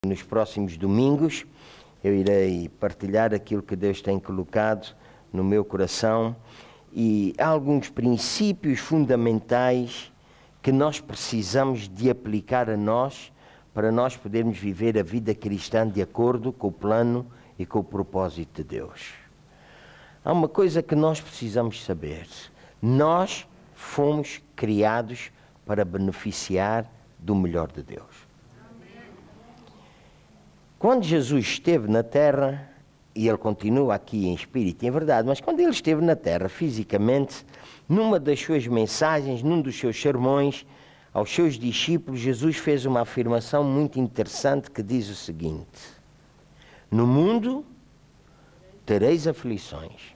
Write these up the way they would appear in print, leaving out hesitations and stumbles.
Nos próximos domingos eu irei partilhar aquilo que Deus tem colocado no meu coração e há alguns princípios fundamentais que nós precisamos de aplicar a nós para nós podermos viver a vida cristã de acordo com o plano e com o propósito de Deus. Há uma coisa que nós precisamos saber. Nós fomos criados para beneficiar do melhor de Deus. Quando Jesus esteve na terra, e ele continua aqui em espírito e em verdade, mas quando ele esteve na terra fisicamente, numa das suas mensagens, num dos seus sermões, aos seus discípulos, Jesus fez uma afirmação muito interessante que diz o seguinte: no mundo tereis aflições.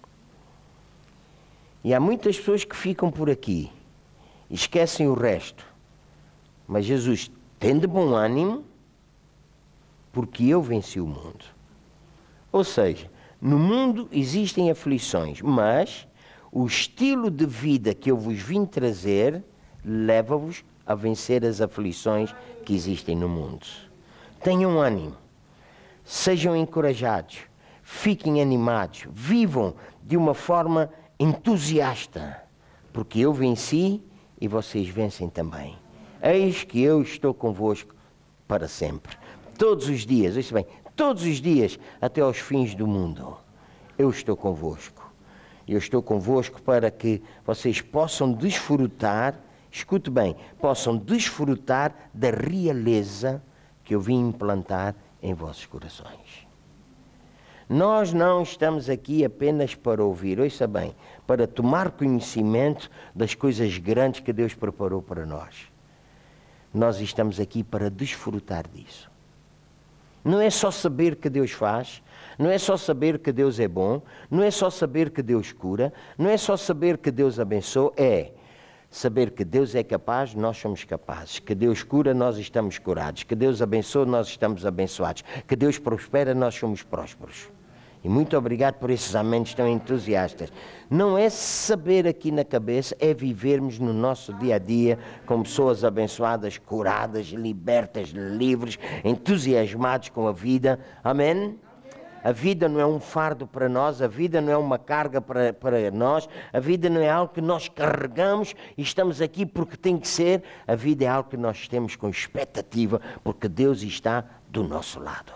E há muitas pessoas que ficam por aqui, esquecem o resto. Mas Jesus, tende bom ânimo, porque eu venci o mundo. Ou seja, no mundo existem aflições, mas o estilo de vida que eu vos vim trazer leva-vos a vencer as aflições que existem no mundo. Tenham ânimo, sejam encorajados, fiquem animados, vivam de uma forma entusiasta, porque eu venci e vocês vencem também. Eis que eu estou convosco para sempre. Todos os dias, ouça bem, todos os dias, até aos fins do mundo, eu estou convosco. Eu estou convosco para que vocês possam desfrutar, escute bem, possam desfrutar da realeza que eu vim implantar em vossos corações. Nós não estamos aqui apenas para ouvir, ouça bem, para tomar conhecimento das coisas grandes que Deus preparou para nós. Nós estamos aqui para desfrutar disso. Não é só saber que Deus faz, não é só saber que Deus é bom, não é só saber que Deus cura, não é só saber que Deus abençoa, é saber que Deus é capaz, nós somos capazes, que Deus cura, nós estamos curados, que Deus abençoa, nós estamos abençoados, que Deus prospera, nós somos prósperos. E muito obrigado por esses amentos tão entusiastas. Não é saber aqui na cabeça, é vivermos no nosso dia a dia como pessoas abençoadas, curadas, libertas, livres, entusiasmados com a vida. Amém? A vida não é um fardo para nós, a vida não é uma carga para nós, a vida não é algo que nós carregamos e estamos aqui porque tem que ser. A vida é algo que nós temos com expectativa porque Deus está do nosso lado.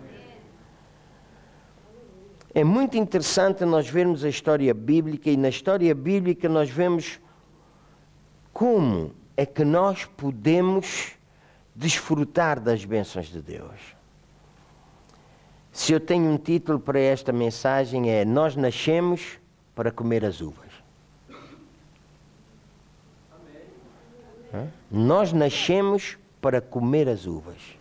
É muito interessante nós vermos a história bíblica e na história bíblica nós vemos como é que nós podemos desfrutar das bênçãos de Deus. Se eu tenho um título para esta mensagem é: nós nascemos para comer as uvas. Nós nascemos para comer as uvas.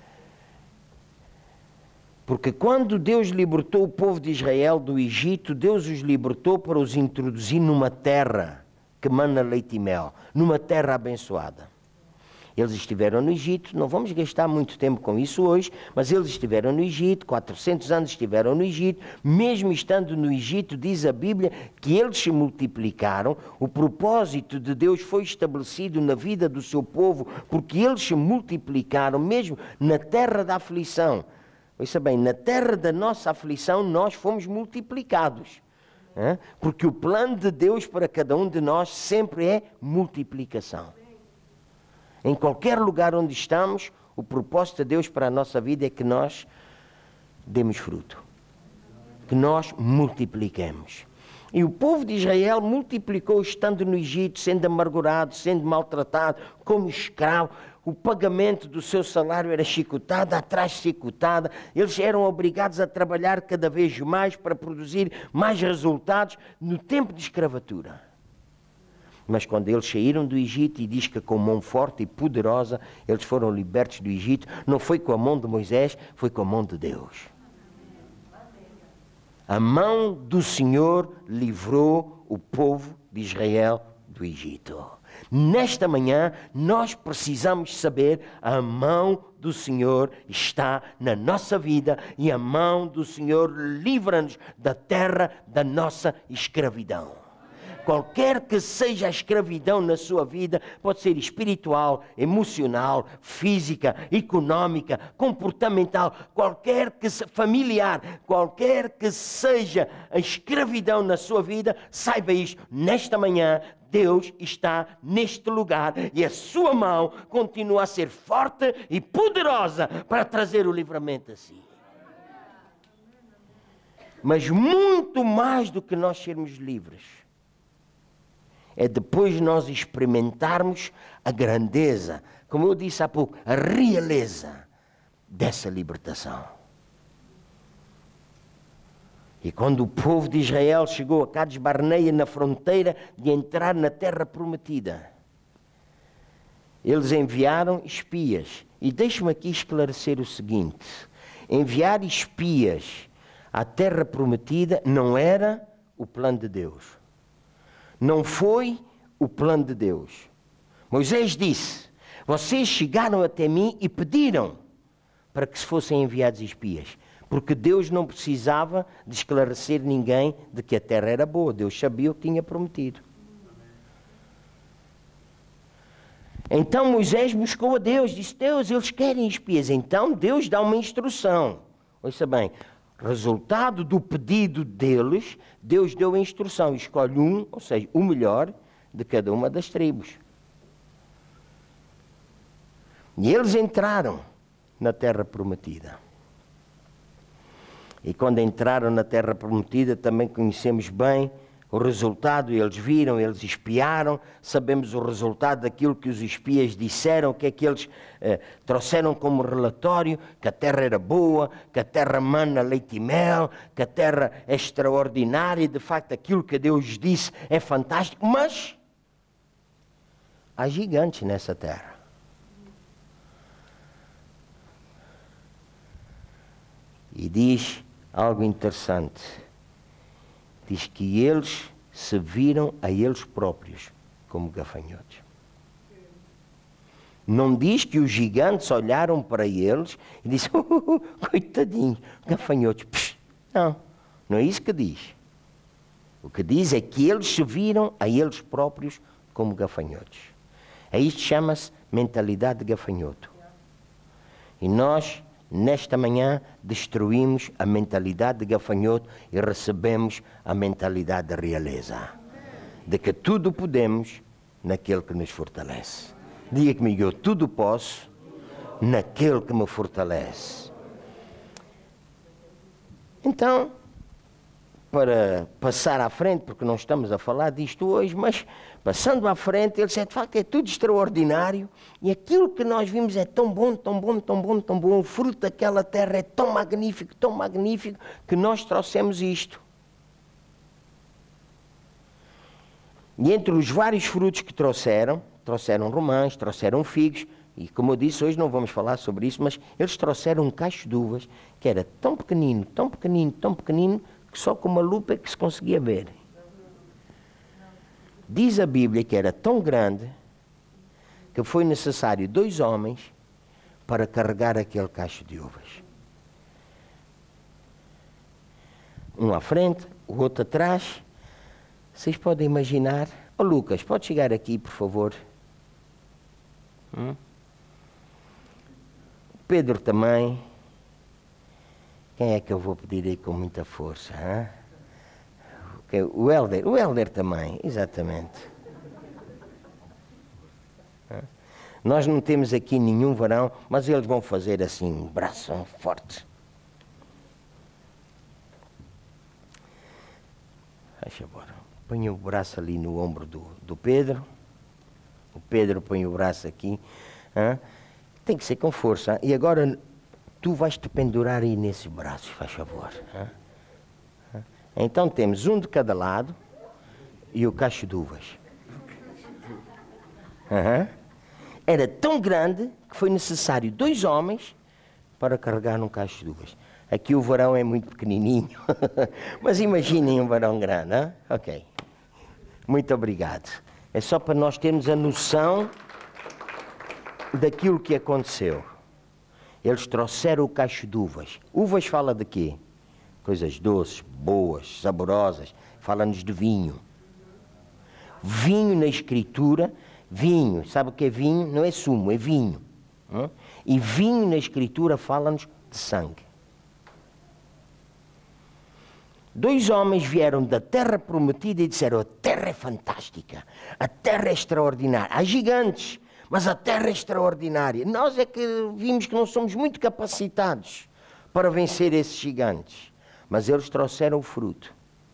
Porque quando Deus libertou o povo de Israel do Egito, Deus os libertou para os introduzir numa terra que mana leite e mel, numa terra abençoada. Eles estiveram no Egito, não vamos gastar muito tempo com isso hoje, mas eles estiveram no Egito, 400 anos estiveram no Egito, mesmo estando no Egito, diz a Bíblia que eles se multiplicaram, o propósito de Deus foi estabelecido na vida do seu povo, porque eles se multiplicaram mesmo na terra da aflição. Ouça bem, na terra da nossa aflição nós fomos multiplicados. Porque o plano de Deus para cada um de nós sempre é multiplicação. Em qualquer lugar onde estamos, o propósito de Deus para a nossa vida é que nós demos fruto. Que nós multipliquemos. E o povo de Israel multiplicou estando no Egito, sendo amargurado, sendo maltratado, como escravo. O pagamento do seu salário era chicotada atrás de chicotada. Eles eram obrigados a trabalhar cada vez mais para produzir mais resultados no tempo de escravatura. Mas quando eles saíram do Egito, e diz que com mão forte e poderosa, eles foram libertos do Egito, não foi com a mão de Moisés, foi com a mão de Deus. A mão do Senhor livrou o povo de Israel do Egito. Nesta manhã, nós precisamos saber a mão do Senhor está na nossa vida e a mão do Senhor livra-nos da terra da nossa escravidão. Qualquer que seja a escravidão na sua vida, pode ser espiritual, emocional, física, económica, comportamental, familiar, qualquer que seja a escravidão na sua vida, saiba isto, nesta manhã Deus está neste lugar e a sua mão continua a ser forte e poderosa para trazer o livramento a si. Mas muito mais do que nós sermos livres, é depois nós experimentarmos a grandeza, como eu disse há pouco, a realeza dessa libertação. E quando o povo de Israel chegou a Cades Barneia, na fronteira de entrar na terra prometida, eles enviaram espias. E deixe-me aqui esclarecer o seguinte: enviar espias à terra prometida não era o plano de Deus. Não foi o plano de Deus. Moisés disse: vocês chegaram até mim e pediram para que se fossem enviados espias. Porque Deus não precisava de esclarecer ninguém de que a terra era boa. Deus sabia o que tinha prometido. Então Moisés buscou a Deus. Disse: Deus, eles querem espias. Então Deus dá uma instrução. Ouça bem. Resultado do pedido deles, Deus deu a instrução. Escolhe um, ou seja, o melhor de cada uma das tribos. E eles entraram na terra prometida. E quando entraram na terra prometida, também conhecemos bem o resultado. Eles viram, eles espiaram, sabemos o resultado daquilo que os espias disseram, que é que eles trouxeram como relatório, que a terra era boa, que a terra mana leite e mel, que a terra é extraordinária, e de facto aquilo que Deus disse é fantástico, mas há gigantes nessa terra. E diz algo interessante. Diz que eles se viram a eles próprios como gafanhotos. Não diz que os gigantes olharam para eles e disseram: coitadinhos, gafanhotos. Psh, não, não é isso que diz. O que diz é que eles se viram a eles próprios como gafanhotos. É isto que chama-se mentalidade de gafanhoto. E nós, nesta manhã, destruímos a mentalidade de gafanhoto e recebemos a mentalidade de realeza. De que tudo podemos naquele que nos fortalece. Diga comigo: eu tudo posso naquele que me fortalece. Então, para passar à frente, porque não estamos a falar disto hoje, mas passando à frente, ele disse: de facto é tudo extraordinário e aquilo que nós vimos é tão bom, tão bom, tão bom, tão bom, o fruto daquela terra é tão magnífico, que nós trouxemos isto. E entre os vários frutos que trouxeram romãs, trouxeram figos, e como eu disse, hoje não vamos falar sobre isso, mas eles trouxeram um cacho de uvas que era tão pequenino, tão pequenino, tão pequenino, que só com uma lupa é que se conseguia ver. Diz a Bíblia que era tão grande que foi necessário 2 homens para carregar aquele cacho de uvas. Um à frente, o outro atrás. Vocês podem imaginar? Oh, Lucas, pode chegar aqui, por favor? Pedro também. Quem é que eu vou pedir aí com muita força? Hein? O Helder também, exatamente. Nós não temos aqui nenhum varão, mas eles vão fazer assim, um braço forte. Deixa eu ver. Põe o braço ali no ombro do Pedro. O Pedro põe o braço aqui. Tem que ser com força. E agora tu vais te pendurar aí nesses braços, faz favor. Então temos um de cada lado e o cacho de uvas. Era tão grande que foi necessário 2 homens para carregar um cacho de uvas. Aqui o varão é muito pequenininho, mas imaginem um varão grande, hein? Ok. Muito obrigado. É só para nós termos a noção daquilo que aconteceu. Eles trouxeram o cacho de uvas. Uvas fala de quê? Coisas doces, boas, saborosas. Fala-nos de vinho. Vinho na Escritura, vinho, sabe o que é vinho? Não é sumo, é vinho. E vinho na Escritura fala-nos de sangue. 2 homens vieram da terra prometida e disseram: a terra é fantástica, a terra é extraordinária. Há gigantes, mas a terra é extraordinária. Nós é que vimos que não somos muito capacitados para vencer esses gigantes. Mas eles trouxeram o fruto.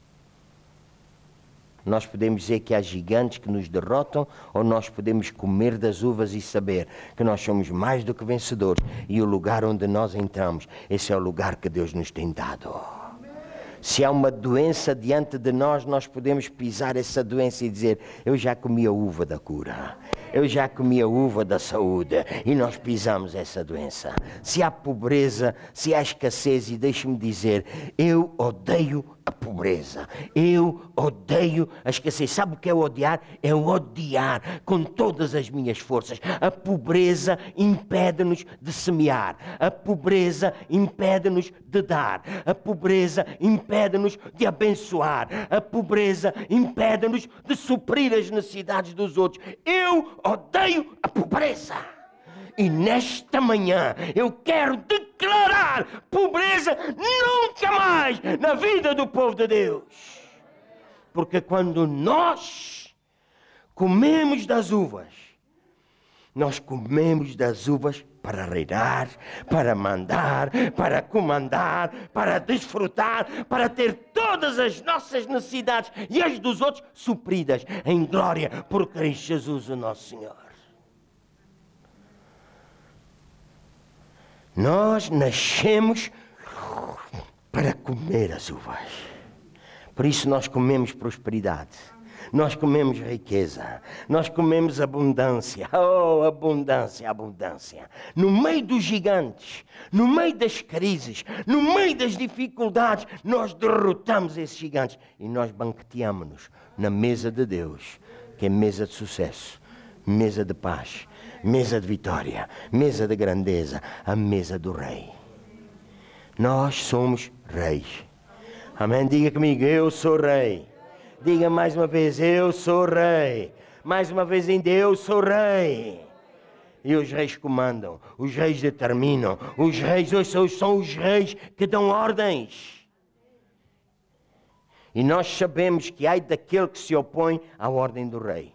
Nós podemos dizer que há gigantes que nos derrotam, ou nós podemos comer das uvas e saber que nós somos mais do que vencedores. E o lugar onde nós entramos, esse é o lugar que Deus nos tem dado. Se há uma doença diante de nós, nós podemos pisar essa doença e dizer: eu já comi a uva da cura, eu já comi a uva da saúde, e nós pisamos essa doença. Se há pobreza, se há escassez, e deixe-me dizer, eu odeio a pobreza, eu odeio a escassez. Sabe o que é odiar? É odiar com todas as minhas forças. A pobreza impede-nos de semear, a pobreza impede-nos de dar, a pobreza impede-nos de abençoar, a pobreza impede-nos de suprir as necessidades dos outros. Eu odeio a pobreza. E nesta manhã eu quero declarar pobreza nunca mais na vida do povo de Deus. Porque quando nós comemos das uvas, nós comemos das uvas para reinar, para mandar, para comandar, para desfrutar, para ter todas as nossas necessidades e as dos outros supridas em glória por Cristo Jesus, o nosso Senhor. Nós nascemos para comer as uvas. Por isso nós comemos prosperidade. Nós comemos riqueza. Nós comemos abundância. Oh, abundância, abundância. No meio dos gigantes, no meio das crises, no meio das dificuldades, nós derrotamos esses gigantes e nós banqueteamos-nos na mesa de Deus, que é mesa de sucesso, mesa de paz, mesa de vitória, mesa de grandeza, a mesa do rei. Nós somos reis. Amém? Diga comigo: eu sou rei. Diga mais uma vez: eu sou rei. Mais uma vez ainda: eu sou rei. E os reis comandam, os reis determinam, os reis hoje são os reis que dão ordens. E nós sabemos que ai daquele que se opõe à ordem do rei.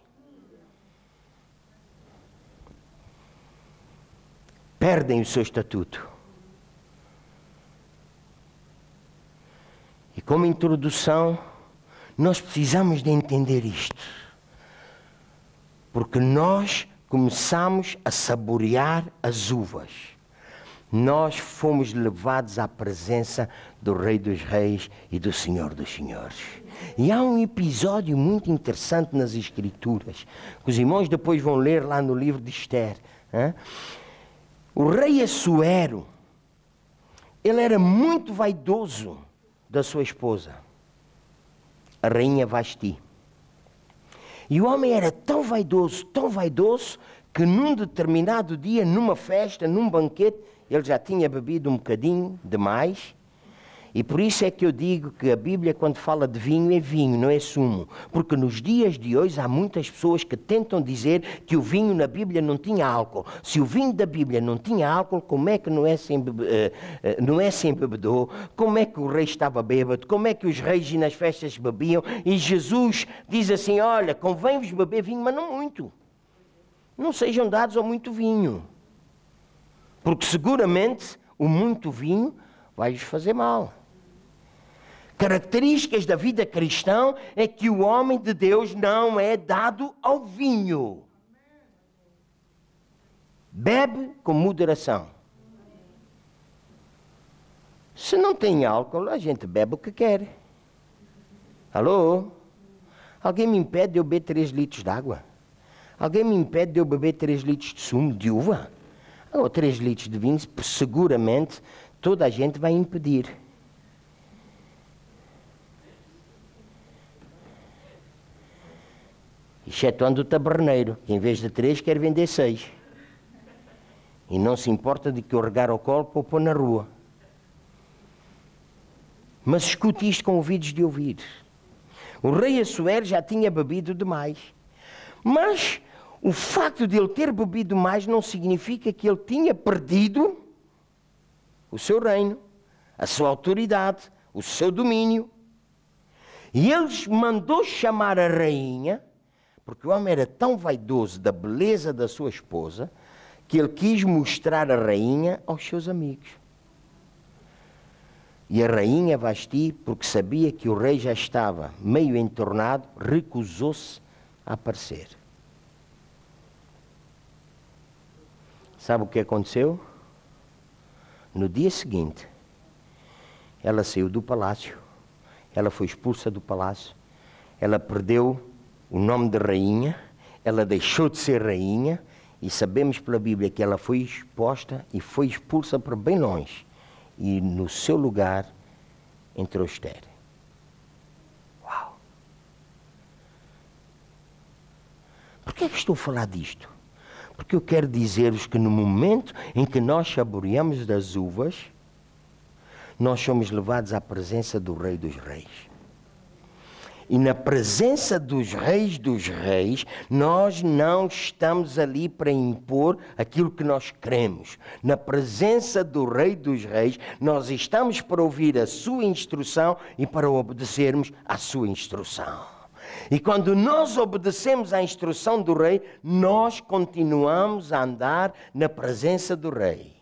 Perdem o seu estatuto. E como introdução, nós precisamos de entender isto. Porque nós começamos a saborear as uvas. Nós fomos levados à presença do Rei dos Reis e do Senhor dos Senhores. E há um episódio muito interessante nas Escrituras, que os irmãos depois vão ler lá no livro de Esther. O rei Assuero, ele era muito vaidoso da sua esposa, a rainha Vasti. E o homem era tão vaidoso, que num determinado dia, numa festa, num banquete, ele já tinha bebido um bocadinho demais. E por isso é que eu digo que a Bíblia, quando fala de vinho, é vinho, não é sumo. Porque nos dias de hoje há muitas pessoas que tentam dizer que o vinho na Bíblia não tinha álcool. Se o vinho da Bíblia não tinha álcool, como é que não é sem bebedor? Como é que o rei estava bêbado? Como é que os reis nas festas bebiam? E Jesus diz assim: olha, convém-vos beber vinho, mas não muito. Não sejam dados ao muito vinho. Porque seguramente o muito vinho vai-vos fazer mal. Características da vida cristã é que o homem de Deus não é dado ao vinho. Bebe com moderação. Se não tem álcool, a gente bebe o que quer. Alô? Alguém me impede de eu beber 3 litros de água? Alguém me impede de eu beber 3 litros de sumo de uva? Ou 3 litros de vinho? Seguramente toda a gente vai impedir. Excetuando o taberneiro, que em vez de 3 quer vender 6. E não se importa de que eu regar ao colo para o pôr na rua. Mas escute isto com ouvidos de ouvir. O rei Assuero já tinha bebido demais. Mas o facto de ele ter bebido mais não significa que ele tinha perdido o seu reino, a sua autoridade, o seu domínio. E ele mandou chamar a rainha, porque o homem era tão vaidoso da beleza da sua esposa, que ele quis mostrar a rainha aos seus amigos. E a rainha Vasti, porque sabia que o rei já estava meio entornado, recusou-se a aparecer. Sabe o que aconteceu? No dia seguinte, ela saiu do palácio, ela foi expulsa do palácio, ela perdeu o nome de rainha, ela deixou de ser rainha, e sabemos pela Bíblia que ela foi exposta e foi expulsa para bem longe. E no seu lugar entrou Esther. Uau! Por que é que estou a falar disto? Porque eu quero dizer-vos que no momento em que nós saboreamos das uvas, nós somos levados à presença do Rei dos Reis. E na presença dos reis, nós não estamos ali para impor aquilo que nós queremos. Na presença do Rei dos Reis, nós estamos para ouvir a sua instrução e para obedecermos à sua instrução. E quando nós obedecemos à instrução do Rei, nós continuamos a andar na presença do Rei.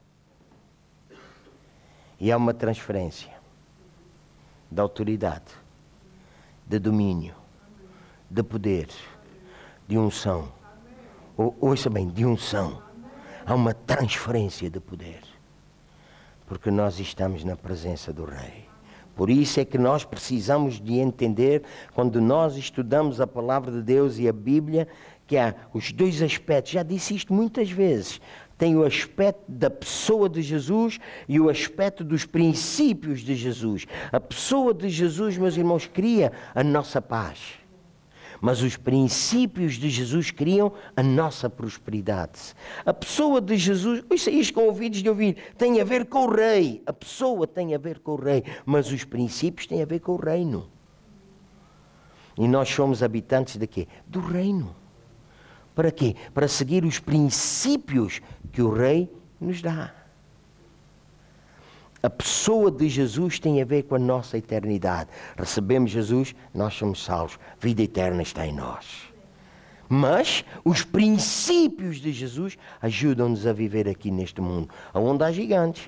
E há uma transferência da autoridade, de domínio, de poder, de unção. Ouça bem, de unção. Há uma transferência de poder. Porque nós estamos na presença do Rei. Por isso é que nós precisamos de entender, quando nós estudamos a palavra de Deus e a Bíblia, que há os dois aspectos. Já disse isto muitas vezes. Tem o aspecto da pessoa de Jesus e o aspecto dos princípios de Jesus. A pessoa de Jesus, meus irmãos, cria a nossa paz. Mas os princípios de Jesus criam a nossa prosperidade. A pessoa de Jesus, ouça isto com ouvidos de ouvir, tem a ver com o Rei. A pessoa tem a ver com o Rei, mas os princípios têm a ver com o reino. E nós somos habitantes de quê? Do reino. Para quê? Para seguir os princípios que o Rei nos dá. A pessoa de Jesus tem a ver com a nossa eternidade. Recebemos Jesus, nós somos salvos. Vida eterna está em nós. Mas os princípios de Jesus ajudam-nos a viver aqui neste mundo, onde há gigantes.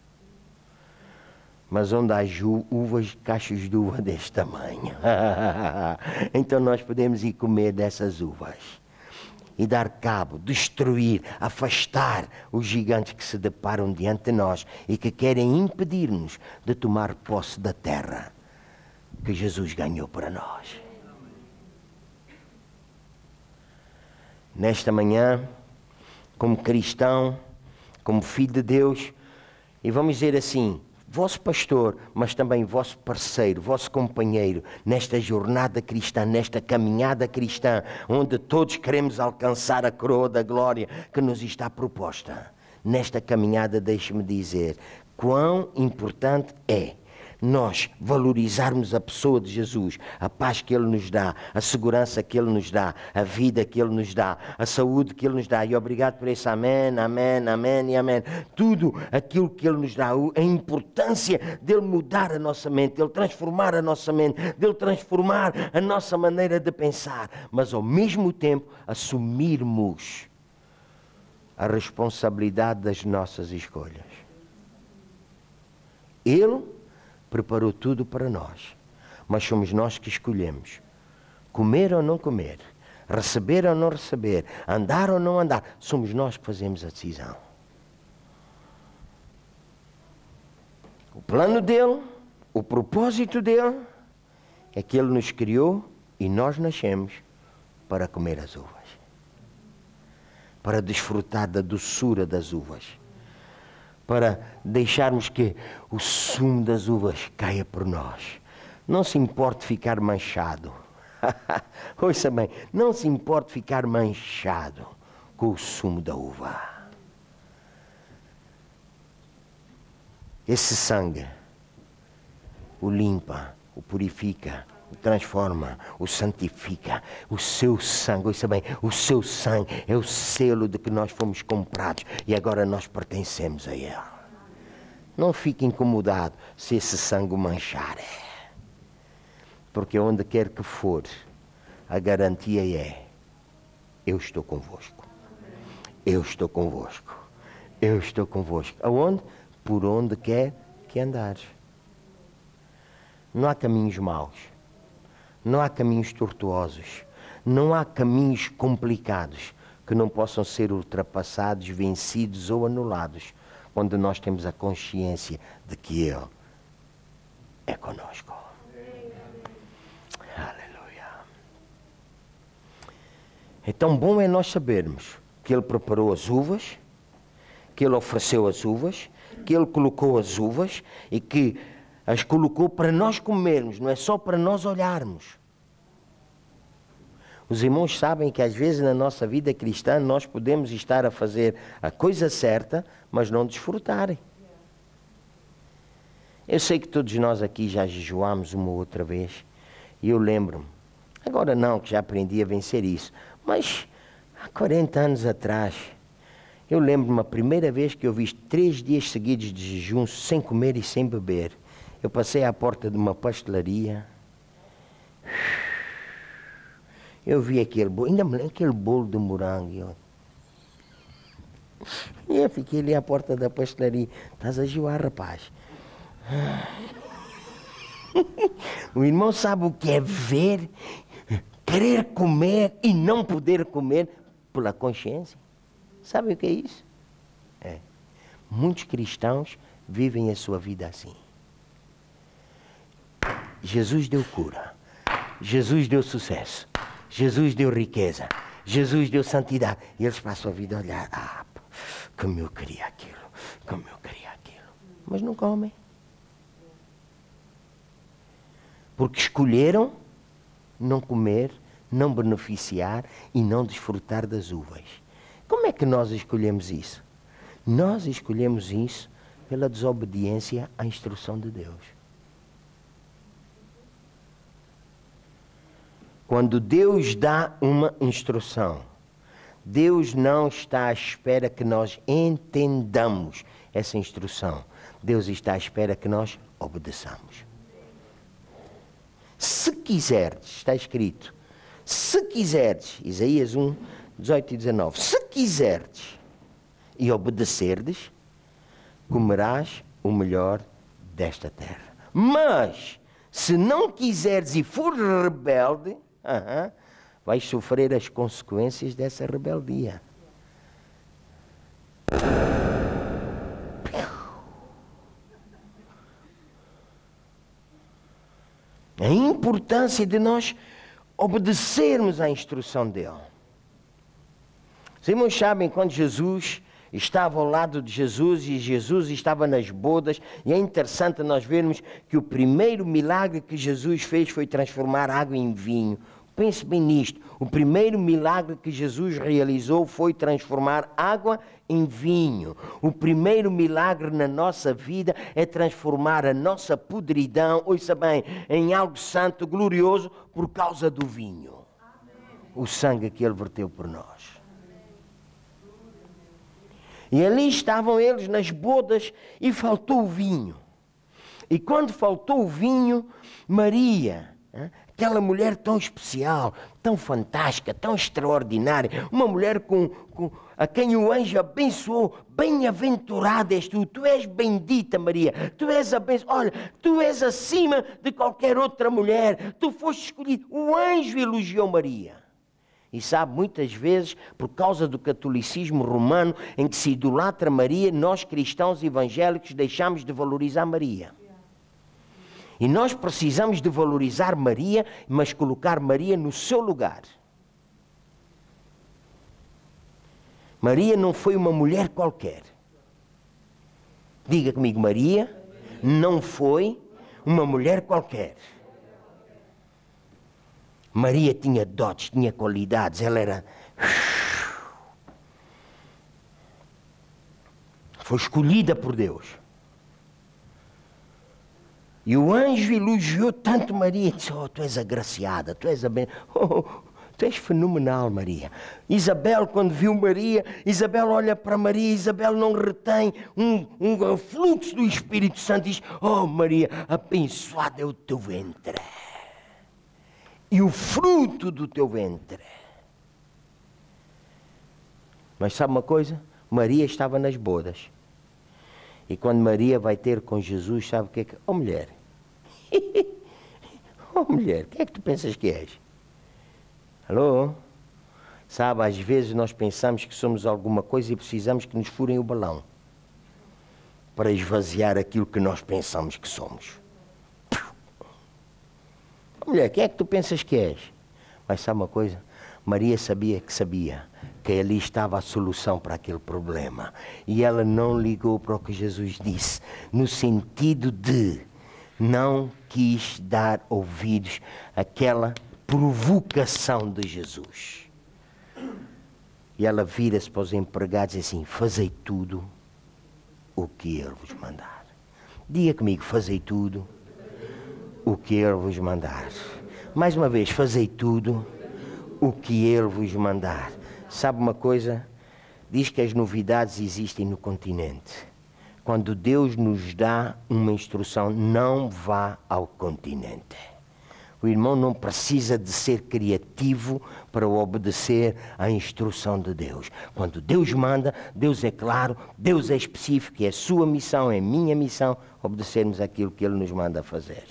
Mas onde há uvas, cachos de uva deste tamanho. Então nós podemos ir comer dessas uvas. E dar cabo, destruir, afastar os gigantes que se deparam diante de nós e que querem impedir-nos de tomar posse da terra que Jesus ganhou para nós. Nesta manhã, como cristão, como filho de Deus, e vamos dizer assim, vosso pastor, mas também vosso parceiro, vosso companheiro, nesta jornada cristã, nesta caminhada cristã, onde todos queremos alcançar a coroa da glória que nos está proposta. Nesta caminhada, deixe-me dizer, quão importante é nós valorizarmos a pessoa de Jesus, a paz que Ele nos dá, a segurança que Ele nos dá, a vida que Ele nos dá, a saúde que Ele nos dá. E obrigado por isso, amém, amém, amém e amém. Tudo aquilo que Ele nos dá, a importância dEle mudar a nossa mente, dEle transformar a nossa mente, dEle transformar a nossa maneira de pensar, mas ao mesmo tempo assumirmos a responsabilidade das nossas escolhas. Ele preparou tudo para nós, mas somos nós que escolhemos comer ou não comer, receber ou não receber, andar ou não andar. Somos nós que fazemos a decisão. O plano dele, o propósito dele é que ele nos criou e nós nascemos para comer as uvas, para desfrutar da doçura das uvas, para deixarmos que o sumo das uvas caia por nós. Não se importe ficar manchado. Ouça bem, não se importe ficar manchado com o sumo da uva. Esse sangue o limpa, o purifica, o transforma, o santifica. O seu sangue, ouça bem, o seu sangue é o selo de que nós fomos comprados e agora nós pertencemos a Ele. Não fique incomodado se esse sangue o manchar. Porque onde quer que for, a garantia é: eu estou convosco. Eu estou convosco. Eu estou convosco. Aonde? Por onde quer que andares. Não há caminhos maus. Não há caminhos tortuosos. Não há caminhos complicados que não possam ser ultrapassados, vencidos ou anulados quando nós temos a consciência de que Ele é conosco. Aleluia. Então bom é nós sabermos que Ele preparou as uvas, que Ele ofereceu as uvas, que Ele colocou as uvas e que as colocou para nós comermos, não é só para nós olharmos. Os irmãos sabem que às vezes na nossa vida cristã nós podemos estar a fazer a coisa certa, mas não desfrutarem. Eu sei que todos nós aqui já jejuámos uma outra vez, e eu lembro-me, agora não, que já aprendi a vencer isso, mas há 40 anos atrás, eu lembro-me a primeira vez que eu vi 3 dias seguidos de jejum sem comer e sem beber. Eu passei à porta de uma pastelaria, eu vi aquele bolo, ainda me lembro aquele bolo de morango. E eu fiquei ali à porta da pastelaria. Estás a jejuar, rapaz? O irmão sabe o que é ver, querer comer e não poder comer pela consciência? Sabe o que é isso? Muitos cristãos vivem a sua vida assim. Jesus deu cura. Jesus deu sucesso. Jesus deu riqueza. Jesus deu santidade. E eles passam a vida a olhar. Como eu queria aquilo. Como eu queria aquilo. Mas não comem. Porque escolheram não comer, não beneficiar e não desfrutar das uvas. Como é que nós escolhemos isso? Nós escolhemos isso pela desobediência à instrução de Deus. Quando Deus dá uma instrução, Deus não está à espera que nós entendamos essa instrução. Deus está à espera que nós obedeçamos. Se quiserdes, está escrito, se quiserdes, Isaías 1, 18 e 19, se quiserdes e obedecerdes, comerás o melhor desta terra. Mas, se não quiseres e for rebelde, vais sofrer as consequências dessa rebeldia. A importância de nós obedecermos à instrução dele. Os irmãos sabem, quando Jesus estava ao lado de Jesus e Jesus estava nas bodas, e é interessante nós vermos que o primeiro milagre que Jesus fez foi transformar água em vinho. Pense bem nisto, o primeiro milagre que Jesus realizou foi transformar água em vinho. O primeiro milagre na nossa vida é transformar a nossa podridão, ouça bem, em algo santo, glorioso, por causa do vinho. O sangue que Ele verteu por nós. E ali estavam eles nas bodas e faltou o vinho. E quando faltou o vinho, Maria, aquela mulher tão especial, tão fantástica, tão extraordinária, uma mulher a quem o anjo abençoou, bem-aventurada és tu, tu és bendita, Maria, tu és abençoada, olha, tu és acima de qualquer outra mulher, tu foste escolhida. O anjo elogiou Maria. E sabe, muitas vezes, por causa do catolicismo romano, em que se idolatra Maria, nós cristãos evangélicos deixamos de valorizar Maria. E nós precisamos de valorizar Maria, mas colocar Maria no seu lugar. Maria não foi uma mulher qualquer. Diga comigo, Maria não foi uma mulher qualquer. Maria tinha dotes, tinha qualidades, ela era... Foi escolhida por Deus. E o anjo elogiou tanto Maria e disse: oh, tu és agraciada, tu és tu és fenomenal, Maria. Isabel, quando viu Maria, Isabel olha para Maria, Isabel não retém um fluxo do Espírito Santo e diz: oh, Maria, abençoado é o teu ventre e o fruto do teu ventre. Mas sabe uma coisa? Maria estava nas bodas. E quando Maria vai ter com Jesus, sabe o que é que... Oh, mulher. Oh, mulher, o que é que tu pensas que és? Alô? Sabe, às vezes nós pensamos que somos alguma coisa e precisamos que nos furem o balão para esvaziar aquilo que nós pensamos que somos. Oh, mulher, quem é que tu pensas que és? Mas sabe uma coisa? Maria sabia que ali estava a solução para aquele problema. E ela não ligou para o que Jesus disse, no sentido de não quis dar ouvidos àquela provocação de Jesus. E ela vira-se para os empregados e diz assim: fazei tudo o que ele vos mandar. Diga comigo: fazei tudo o que ele vos mandar. Mais uma vez: fazei tudo o que ele vos mandar. Sabe uma coisa? Diz que as novidades existem no continente. Quando Deus nos dá uma instrução, não vá ao continente. O irmão não precisa de ser criativo para obedecer à instrução de Deus. Quando Deus manda, Deus é claro, Deus é específico, é a sua missão, é a minha missão, obedecermos aquilo que Ele nos manda fazer.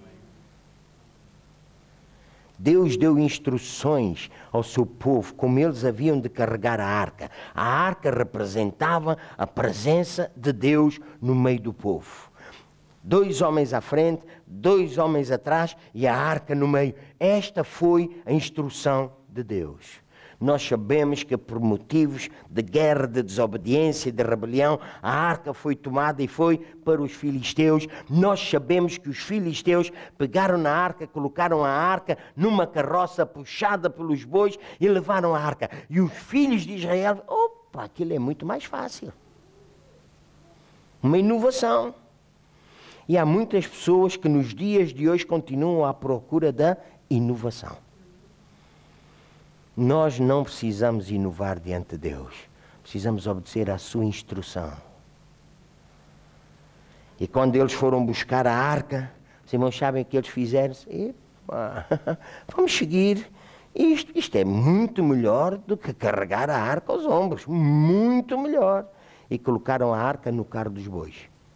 Deus deu instruções ao seu povo como eles haviam de carregar a arca. A arca representava a presença de Deus no meio do povo. 2 homens à frente, 2 homens atrás e a arca no meio. Esta foi a instrução de Deus. Nós sabemos que por motivos de guerra, de desobediência, de rebelião, a arca foi tomada e foi para os filisteus. Nós sabemos que os filisteus pegaram na arca, colocaram a arca numa carroça puxada pelos bois e levaram a arca. E os filhos de Israel, opa, aquilo é muito mais fácil. Uma inovação. E há muitas pessoas que nos dias de hoje continuam à procura da inovação. Nós não precisamos inovar diante de Deus. Precisamos obedecer à sua instrução. E quando eles foram buscar a arca, os irmãos sabem o que eles fizeram? Epa, vamos seguir. Isto é muito melhor do que carregar a arca aos ombros. Muito melhor. E colocaram a arca no carro dos bois.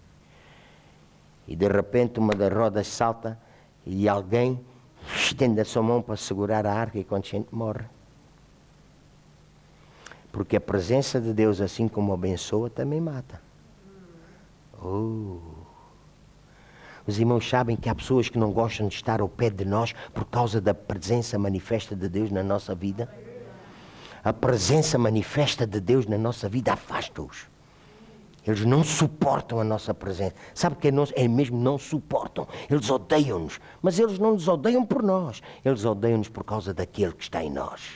E de repente uma das rodas salta e alguém estende a sua mão para segurar a arca e quando a gente morre. Porque a presença de Deus, assim como abençoa, também mata. Os irmãos sabem que há pessoas que não gostam de estar ao pé de nós por causa da presença manifesta de Deus na nossa vida. A presença manifesta de Deus na nossa vida afasta-os. Eles não suportam a nossa presença. Sabe o que é mesmo? Não suportam. Eles odeiam-nos. Mas eles não nos odeiam por nós. Eles odeiam-nos por causa daquele que está em nós.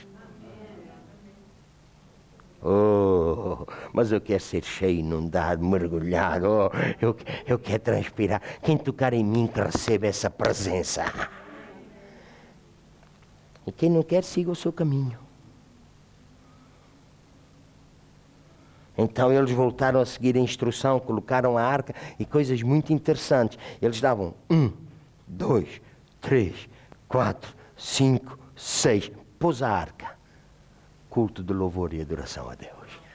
Mas eu quero ser cheio, inundado, mergulhado. Eu quero transpirar. Quem tocar em mim que receba essa presença. E quem não quer, siga o seu caminho. Então eles voltaram a seguir a instrução, colocaram a arca e coisas muito interessantes. Eles davam 1, 2, 3, 4, 5, 6. Pôs a arca. Culto de louvor e adoração a Deus.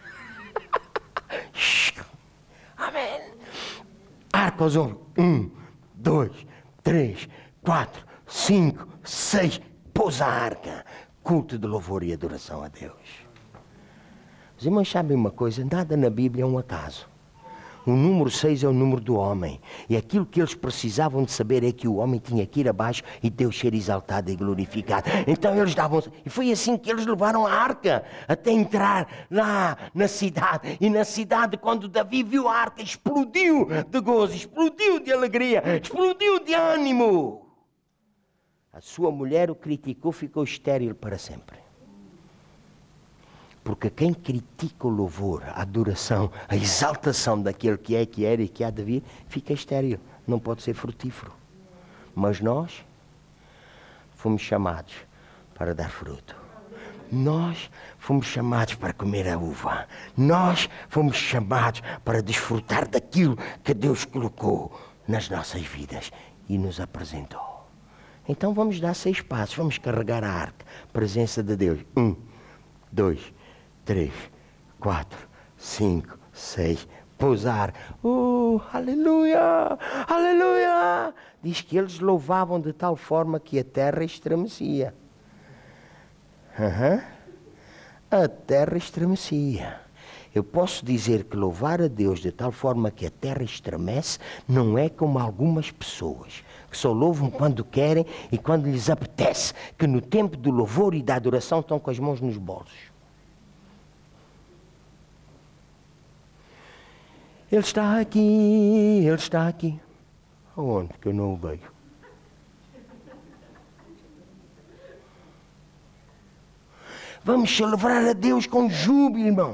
Amém. Arca aos ombros. 1, 2, 3, 4, 5, 6. Pôs a arca. Culto de louvor e adoração a Deus. Os irmãos sabem uma coisa, nada na Bíblia é um acaso. O número 6 é o número do homem. E aquilo que eles precisavam de saber é que o homem tinha que ir abaixo e Deus ser exaltado e glorificado. Então eles davam... E foi assim que eles levaram a arca até entrar lá na cidade. E na cidade, quando Davi viu a arca, explodiu de gozo, explodiu de alegria, explodiu de ânimo. A sua mulher o criticou, ficou estéril para sempre. Porque quem critica o louvor, a adoração, a exaltação daquele que é, que era e que há de vir, fica estéril, não pode ser frutífero. Mas nós fomos chamados para dar fruto. Nós fomos chamados para comer a uva. Nós fomos chamados para desfrutar daquilo que Deus colocou nas nossas vidas e nos apresentou. Então vamos dar 6 passos, vamos carregar a arca, presença de Deus. 1, 2, 3, 4, 5, 6, pousar. Aleluia, aleluia. Diz que eles louvavam de tal forma que a terra estremecia. A terra estremecia. Eu posso dizer que louvar a Deus de tal forma que a terra estremece não é como algumas pessoas que só louvam quando querem e quando lhes apetece, que no tempo do louvor e da adoração estão com as mãos nos bolsos. Ele está aqui, Ele está aqui. Aonde que eu não o vejo? Vamos celebrar a Deus com júbilo, irmão.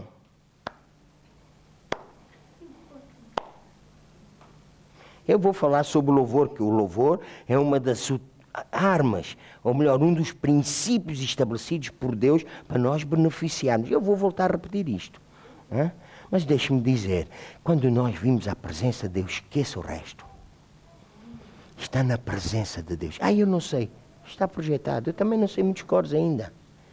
Eu vou falar sobre o louvor, que o louvor é uma das armas, ou melhor, um dos princípios estabelecidos por Deus para nós beneficiarmos. Eu vou voltar a repetir isto. Mas deixe-me dizer, quando nós vimos a presença de Deus, esqueça o resto. Está na presença de Deus. Eu não sei. Está projetado. Eu também não sei muitos cores ainda.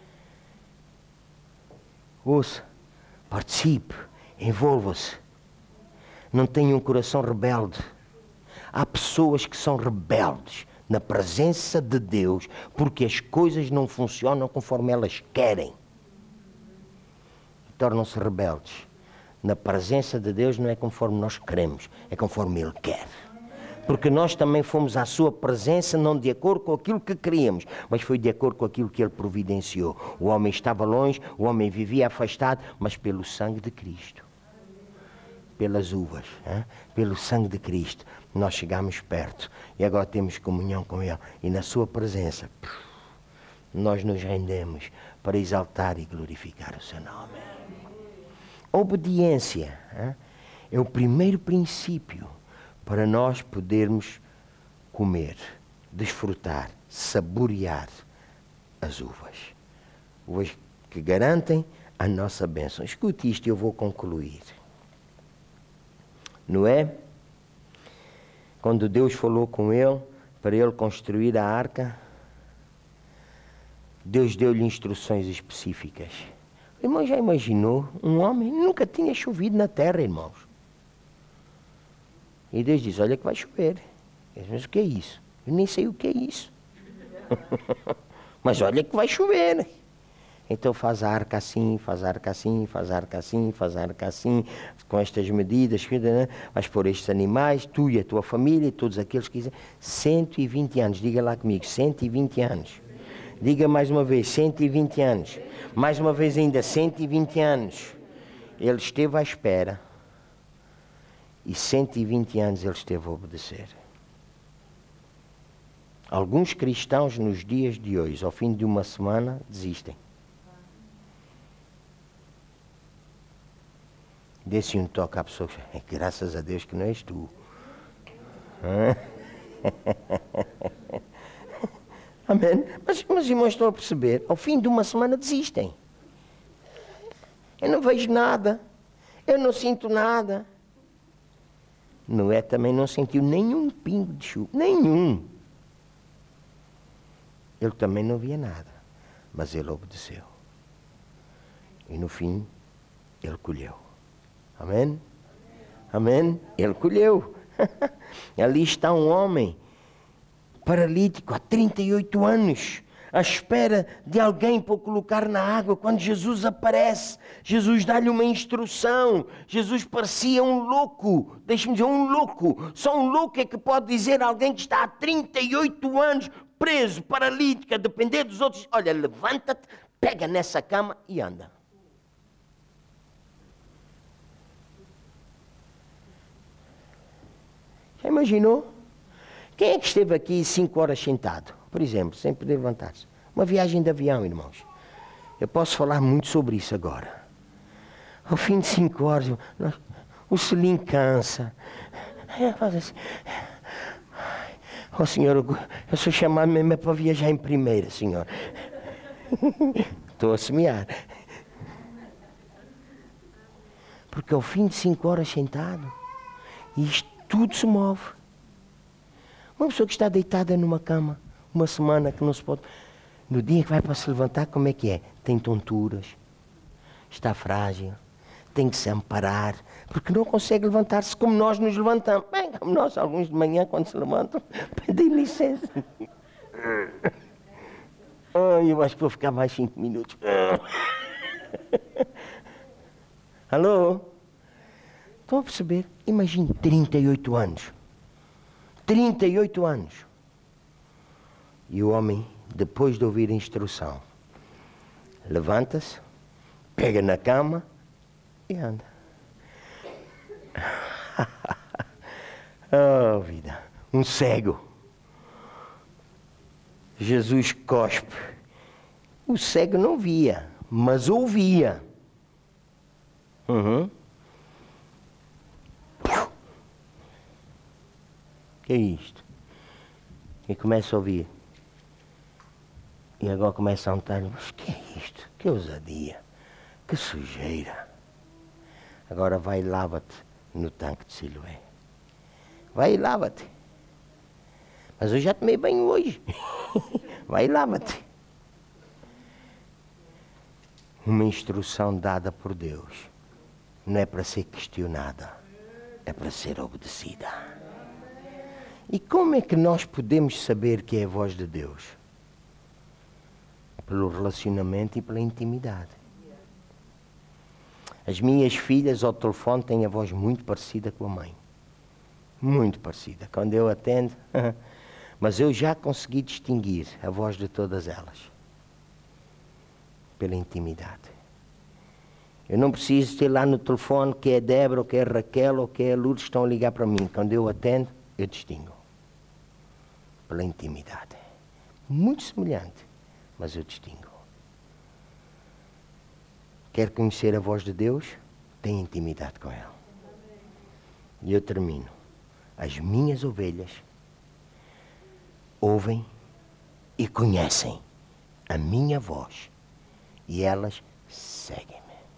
Ouça, participe, envolva-se. Não tenha um coração rebelde. Há pessoas que são rebeldes na presença de Deus porque as coisas não funcionam conforme elas querem. Tornam-se rebeldes. Na presença de Deus não é conforme nós queremos, é conforme Ele quer. Porque nós também fomos à sua presença não de acordo com aquilo que queríamos, mas foi de acordo com aquilo que Ele providenciou. O homem estava longe, o homem vivia afastado, mas pelo sangue de Cristo, pelas uvas, pelo sangue de Cristo, nós chegamos perto e agora temos comunhão com Ele. E na sua presença, nós nos rendemos para exaltar e glorificar o seu nome. Obediência é o primeiro princípio para nós podermos comer, desfrutar, saborear as uvas. Uvas que garantem a nossa bênção. Escute isto e eu vou concluir. Noé, quando Deus falou com ele, para ele construir a arca, Deus deu-lhe instruções específicas. O irmão já imaginou um homem? Nunca tinha chovido na terra, irmãos. E Deus diz, olha que vai chover. Ele diz, mas o que é isso? Eu nem sei o que é isso. Mas olha que vai chover. Então faz a arca assim, faz a arca assim, faz a arca assim, faz a arca assim, com estas medidas, vais pôr estes animais, tu e a tua família, e todos aqueles que quiserem. 120 anos, diga lá comigo, 120 anos. Diga mais uma vez, 120 anos. Mais uma vez ainda, 120 anos. Ele esteve à espera. E 120 anos ele esteve a obedecer. Alguns cristãos nos dias de hoje, ao fim de uma semana, desistem. Desse um toque à pessoa, graças a Deus que não és tu. Amém? Mas irmãos, estão a perceber, ao fim de uma semana desistem. Eu não vejo nada, eu não sinto nada. Noé também não sentiu nenhum pingo de chuva, nenhum. Ele também não via nada, mas ele obedeceu. E no fim, ele colheu. Amém? Amém? Ele colheu. Ali está um homem paralítico há 38 anos, à espera de alguém para o colocar na água. Quando Jesus aparece, Jesus dá-lhe uma instrução. Jesus parecia um louco, deixe-me dizer, um louco. Só um louco é que pode dizer a alguém que está há 38 anos preso, paralítico, a depender dos outros, olha, levanta-te, pega nessa cama e anda. Já imaginou? Quem é que esteve aqui 5 horas sentado, por exemplo, sem poder levantar-se? Uma viagem de avião, irmãos. Eu posso falar muito sobre isso agora. Ao fim de 5 horas, o selim cansa. Faz assim. Oh, Senhor, eu sou chamado mesmo para viajar em primeira, Senhor. Estou a semear. Porque ao fim de 5 horas sentado, isto tudo se move. Uma pessoa que está deitada numa cama, uma semana que não se pode... No dia que vai para se levantar, como é que é? Tem tonturas, está frágil, tem que se amparar, porque não consegue levantar-se como nós nos levantamos. Bem, como nós, alguns de manhã, quando se levantam, pedem licença. Eu acho que vou ficar mais 5 minutos. Alô? Estão a perceber? Imagine 38 anos. 38 anos. E o homem, depois de ouvir a instrução, levanta-se, pega na cama e anda. Oh, vida. Um cego. Jesus cospe. O cego não via, mas ouvia. Que é isto? E começa a ouvir. E agora começa a notar, mas que é isto? Que ousadia, que sujeira. Agora vai e lava-te no tanque de Siloé. Vai e lava-te. Mas eu já tomei banho hoje. Vai e lava-te. Uma instrução dada por Deus não é para ser questionada, é para ser obedecida. E como é que nós podemos saber que é a voz de Deus? Pelo relacionamento e pela intimidade. As minhas filhas ao telefone têm a voz muito parecida com a mãe. Muito parecida. Quando eu atendo, mas eu já consegui distinguir a voz de todas elas. Pela intimidade. Eu não preciso ter lá no telefone que é a Débora, ou que é a Raquel, ou que é a Lourdes que estão a ligar para mim. Quando eu atendo, eu distingo. Pela intimidade. Muito semelhante, mas eu distingo. Quer conhecer a voz de Deus? Tem intimidade com Ele. E eu termino. As minhas ovelhas ouvem e conhecem a minha voz. E elas seguem-me.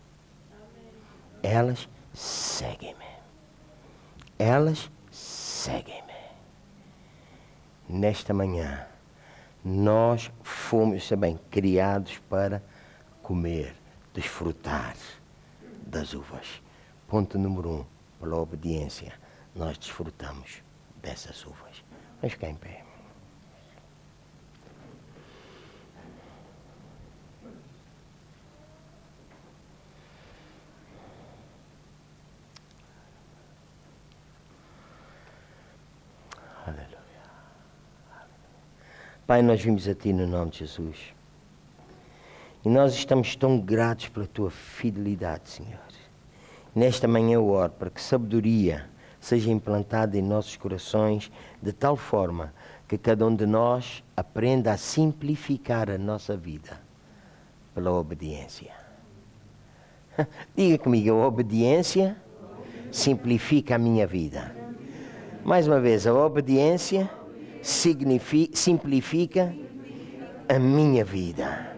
Elas seguem-me. Elas seguem-me. Nesta manhã, nós fomos também criados para comer, desfrutar das uvas. Ponto número 1, pela obediência, nós desfrutamos dessas uvas. Vamos ficar em pé. Aleluia. Pai, nós vimos a Ti no nome de Jesus. E nós estamos tão gratos pela Tua fidelidade, Senhor. Nesta manhã eu oro para que sabedoria seja implantada em nossos corações de tal forma que cada um de nós aprenda a simplificar a nossa vida pela obediência. Diga comigo, a obediência simplifica a minha vida. Mais uma vez, a obediência simplifica a minha vida.